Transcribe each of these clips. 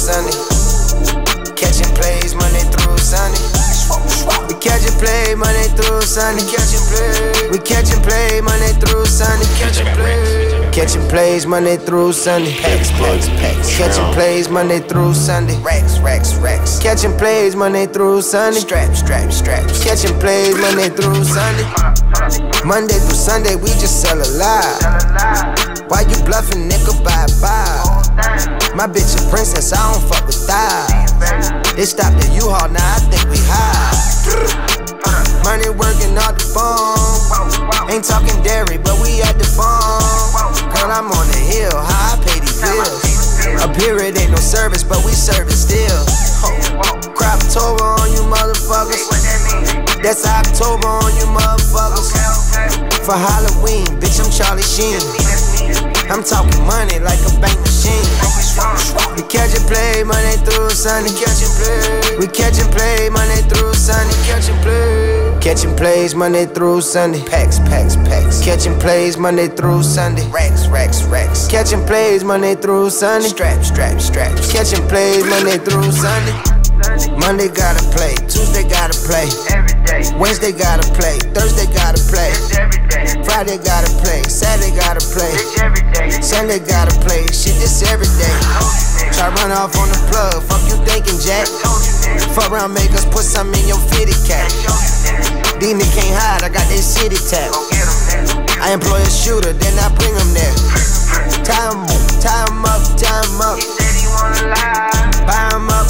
Sunday. Catching plays Monday through Sunday. We catching play Monday through Sunday. We catching play Monday through Sunday. Catching plays Monday through Sunday. Packs. Catching plays Monday through Sunday. Racks. Catching plays Monday through Sunday. Straps. Catching plays Monday through Sunday. Monday through Sunday, we just sell a lie. Why you bluffing, nigga? Bye. My bitch a princess, I don't fuck with thighs. They stopped at U-Haul, now I think we high. Money working off the phone. Ain't talking dairy, but we at the farm. Girl, I'm on the hill, how I pay these bills. Up here it ain't no service, but we serve it still. Crop October on you motherfuckers. That's October on you motherfuckers. For Halloween, bitch, I'm Charlie Sheen. I'm talking money like a bank machine. We catchin' play Monday through Sunday. We catchin' play Monday through Sunday. Catching plays Monday through Sunday. Packs. Catching plays Monday through Sunday. Racks. Catching plays Monday through Sunday. Straps. Catching plays Monday through Sunday. Monday gotta play, Tuesday gotta play, Wednesday gotta play, Thursday gotta play, Friday gotta play, Saturday gotta play, Sunday gotta play, shit this every day. Try run off on the plug, fuck you thinking, Jack? Fuck around, make us put something in your fitted cap. These niggas can't hide, I got that city tap. I employ a shooter, then I bring him there. Tie him up. Buy him up.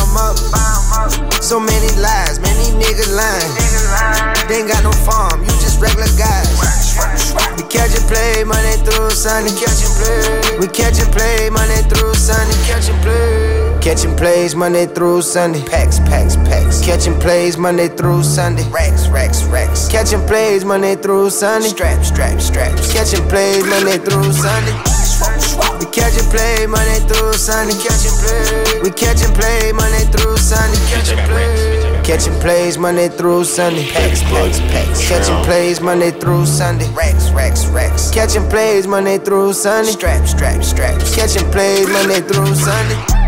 So many lies, many niggas lying. They ain't got no farm, you just regular guys. We catchin' play Monday through Sunday. We catchin' play Monday through Sunday. Catching plays Monday through Sunday. Packs. Catching plays Monday through Sunday. Racks. Catching plays Monday through Sunday. Straps. Catching plays Monday through Sunday. We catchin' play Monday through Sunday. We catchin' play Monday through Sunday. Catching plays Monday through Sunday. Packs. Catching plays Monday through Sunday. Racks. Catching plays Monday through Sunday. Straps. Catching plays Monday through Sunday.